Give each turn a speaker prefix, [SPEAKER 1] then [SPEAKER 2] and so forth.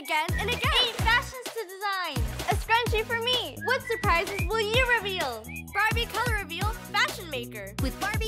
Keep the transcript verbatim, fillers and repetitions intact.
[SPEAKER 1] again and again.
[SPEAKER 2] Eight fashions to design.
[SPEAKER 1] A scrunchie for me.
[SPEAKER 2] What surprises will you reveal?
[SPEAKER 1] Barbie Color Reveal Fashion Maker with Barbie.